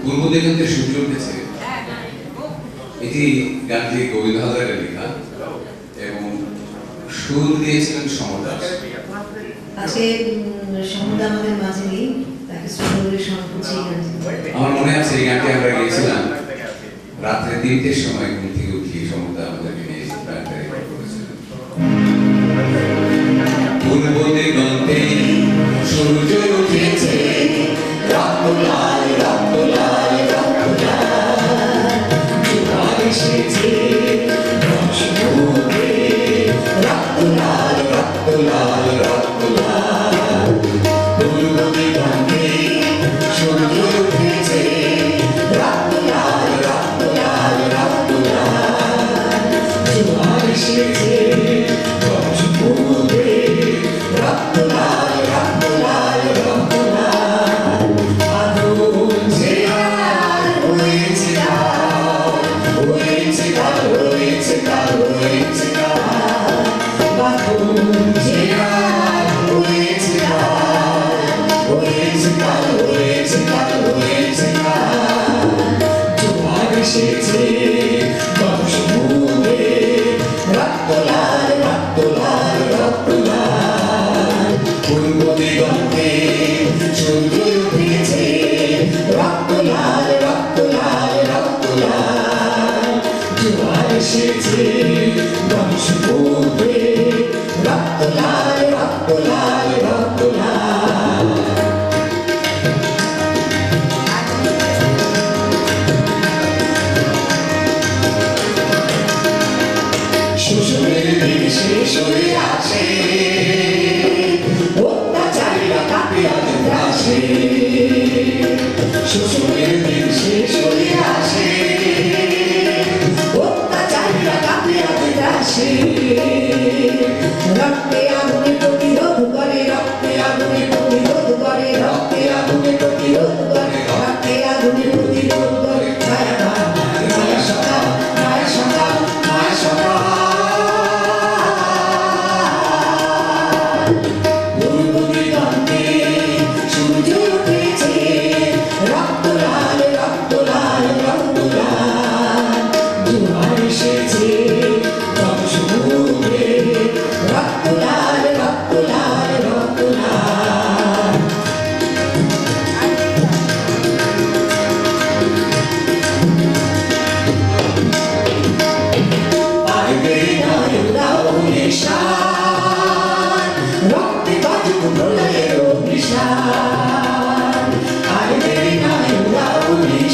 পূর্ব দিগন্তে সূর্য উঠেছে এটি গানটি গোবিন্দ হাজারের লেখা এবং সুর দিয়েছিলেন সমদাস। আজকে সমদা আমাদের মাঝে নেই, তাকে সুন্দর সম্পর্কে আমার মনে আছে এই গানটি আমরা গিয়েছিলাম রাত্রে 3টের সময় ঘুম থেকে উঠিয়ে সমদা আমাদেরকে নিয়ে গানটা রেকর্ড করেছিলেন। পূর্ব দিগন্তে সূর্য উঠেছে রক্ত লাল রক্ত লাল রক্ত লাল জোয়ার এসেছে রসমুখে রক্ত লাল রক্ত লাল রক্ত লাল পূর্ব দিগন্তে সূর্য উঠেছে রক্ত লাল রক্ত লাল রক্ত লাল জোয়ার এসেছে রসমুখে রক্ত লাল রক্ত লাল রক্ত লাল বাঁধন যে আর হয়েছে কাল হয়েছে কাল হয়েছে কাল হয়েছে কাল বাঁধন যে আর হয়েছে কাল হয়েছে কাল হয়েছে কাল হয়েছে কাল জোয়ার এসেছে বর্ষমুখে রক্ত লাল রক্ত লাল রক্ত লাল পূর্ব দিগন্তে সূর্য উঠেছে রক্ত লাল রক্ত লাল রক্ত লাল জোয়ার এসেছে বর্ষমুখে রক্ত লাল রক্ত লাল রক্ত লাল শোষণের দিন শেষ হয়ে আছে অত্যাচারীরা কাঁপে আত্মগ্রাসে শোষণের দিন শেষ হয়ে আছে অত্যাচারীরা কাঁপে আত্মগ্রাসে রক্তে আগুনে প্রতিরোধ করে রক্তে আগুনে প্রতিরোধ করে রক্তে আগুনে প্রতিরোধ করে রক্তে আগুনে প্রতিরোধ করে মায়া মায়া সকাল মায়া সকাল মায়া সকাল পূর্ব দিগন্তে সূর্য উঠেছে রক্ত লাল রক্ত লাল রক্ত লাল জোয়ার এসেছে বর্ষমুখে রক্ত লাল রক্ত লাল রক্ত লাল পাইবে নয় উদাও নিশান রক্তে বাজুক প্রলয়ের নিশান পাইবে নয় উদাও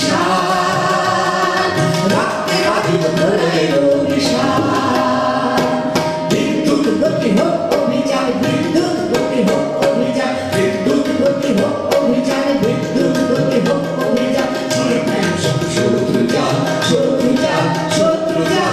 নিশান রক্তে বাজুক প্রলয়ের নিশান বিদ্যুৎ গতি হোক অভিযান বিদ্যুৎ গতি হোক অভিযান বিদ্যুৎ গতি হোক অভিযান বিদ্যুৎ গতি হোক অভিযান শত্রু যান শত্রু যান শত্রু যান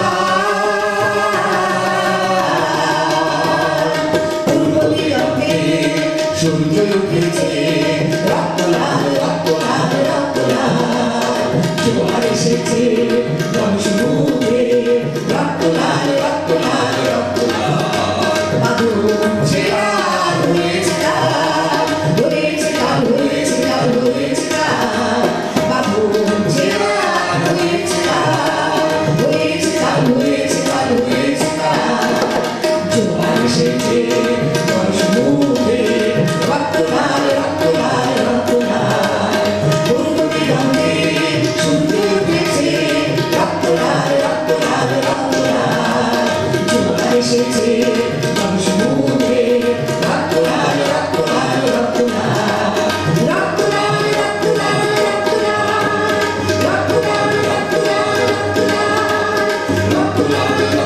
পূর্ব দিগন্তে সূর্য উঠেছে রক্ত লাল রক্ত লাল রক্ত লাল জোয়ার এসেছে বর্ষমুখে রক্ত লাল রক্ত লাল রক্ত লাল বাঁধন যে আর হয়েছে কাল হয়েছে কাল হয়েছে কাল হয়েছে কাল বাঁধন যে আর হয়েছে কাল হয়েছে কাল হয়েছে কাল হয়েছে কাল জোয়ার এসেছে বর্ষমুখে রক্ত লাল রক্ত লাল রক্ত লাল পূর্ব দিগন্তে সূর্য উঠেছে রক্ত লাল রক্ত লাল রক্ত লাল জোয়ার এসেছে বর্ষমুখে রক্ত লাল রক্ত লাল রক্ত লাল রক্ত লাল রক্ত লাল রক্ত লাল রক্ত লাল রক্ত লাল রক্ত লাল রক্ত লাল